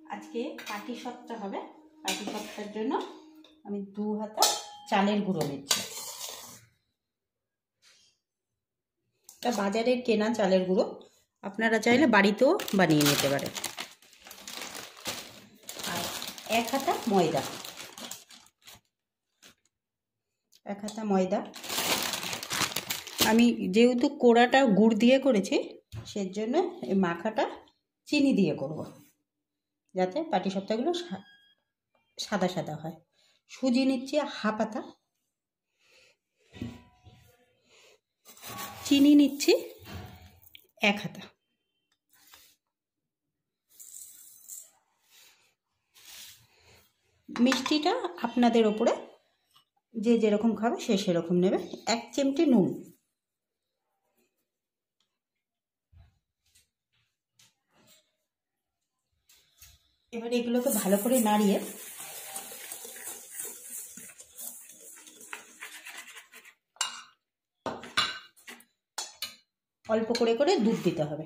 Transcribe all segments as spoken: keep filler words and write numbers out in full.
আজকে পাটি সাপটা হবে। পাটি সাপটার জন্য আমি দু হাতা চালের গুঁড়ো নিচ্ছি। এটা বাজারের কেনা চালের গুঁড়ো, আপনারা চাইলে বাড়িতেও বানিয়ে নিতে পারেন। আর এক হাতা ময়দা, এক হাতা ময়দা। আমি যেহেতু কোড়াটা গুড় দিয়ে করেছি, সেজন্য এই মাখাটা চিনি দিয়ে করব, যাতে পাটিসাপটাগুলো সাদা সাদা হয়। সুজি নিচ্ছি হাফ হাতা, চিনি নিচ্ছি এক হাতা। মিষ্টিটা আপনাদের ওপরে, যে যেরকম খাবে সে সেরকম নেবে। এক চিমটি নুন, এবার এগুলোকে ভালো করে নাড়িয়ে অল্প করে করে দুধ দিতে হবে।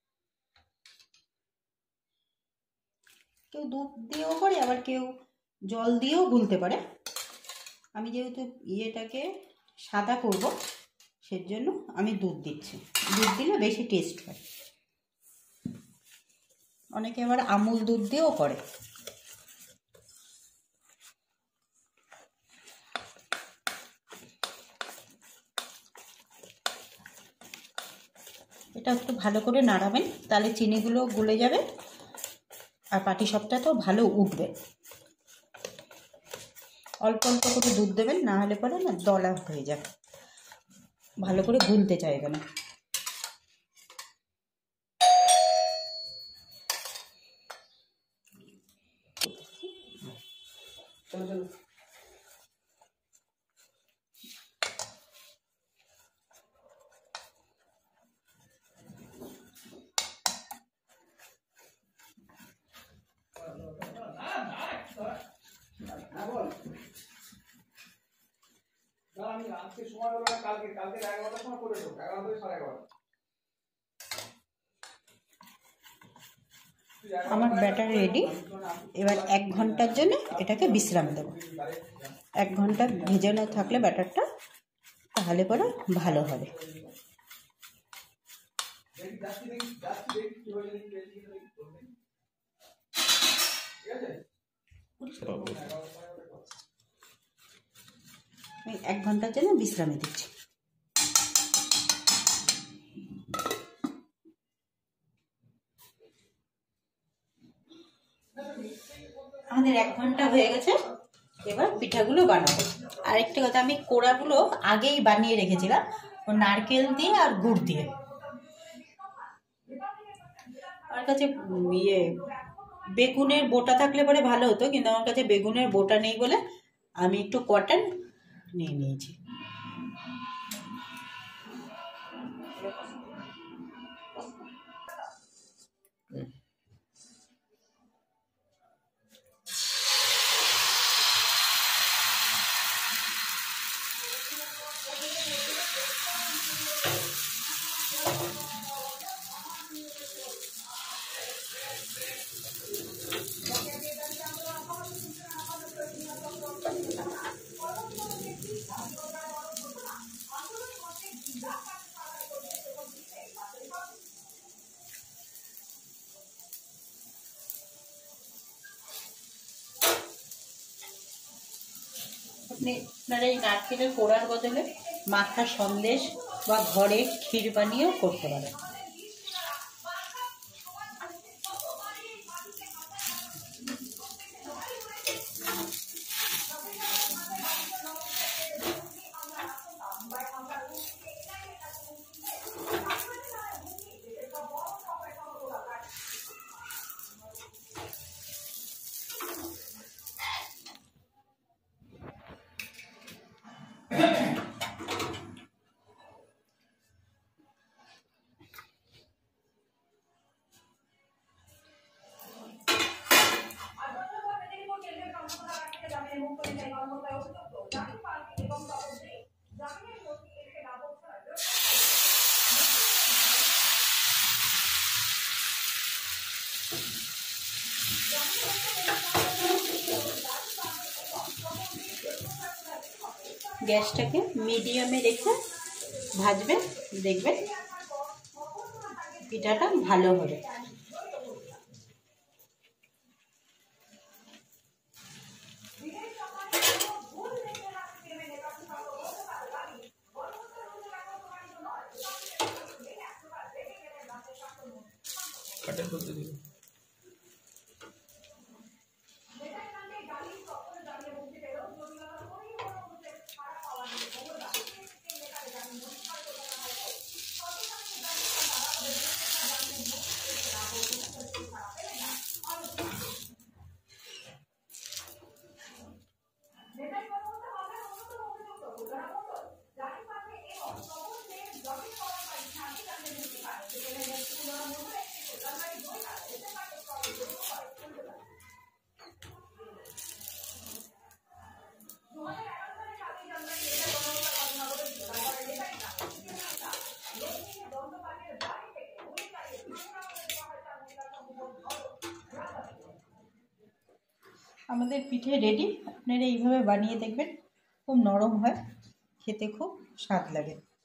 কেউ দুধ দিয়েও করে, আবার কেউ জল দিয়েও গুলতে পারে। আমি যেহেতু ইয়েটাকে সাদা করব, সেজন্য আমি দুধ দিচ্ছি। দুধ দিলে বেশি টেস্ট হয়। অনেকে আবার আমুল দুধ দিয়েও করে। এটা একটু ভালো করে নাড়াবেন, তাহলে চিনিগুলো গলে যাবে আর পাটিসাপটাটাও ভালো উঠবে। অল্প অল্প করে দুধ দেবেন, না হলে পরে না দলা হয়ে যাবে, ভালো করে গুলতে চাইবে না। আমার ব্যাটার রেডি। এবার এক ঘন্টার জন্য এটাকে বিশ্রাম দেব। এক ঘন্টা ভেজানো থাকলে ব্যাটারটা, তাহলে পরে ভালো হবে। এক ঘন্টার জন্য বিশ্রামে দিচ্ছি। আমাদের এক ঘন্টা হয়ে গেছে, এবার পিঠাগুলো বানাবো। আরেকটা কথা, আমি কোড়াগুলো আগেই বানিয়ে রেখেছিলাম, ও নারকেল দিয়ে আর গুড় দিয়ে। আমার কাছে ইয়ে বেগুনের বোটা থাকলে পরে ভালো হতো, কিন্তু আমার কাছে বেগুনের বোটা নেই বলে আমি একটু কটন নিয়ে নিয়েছি। আপনারা এই নারকেলের কোড়ার বদলে মাখা সন্দেশ বা ঘরে ক্ষীর বানিয়েও করতে পারেন। গ্যাসটাকে মিডিয়ামে রেখে ভাজবেন, দেখবেন পিঠাটা ভালো হবে। আমাদের পিঠে রেডি। আপনারা এইভাবে বানিয়ে দেখবেন, খুব নরম হয়, খেতে খুব স্বাদ লাগে।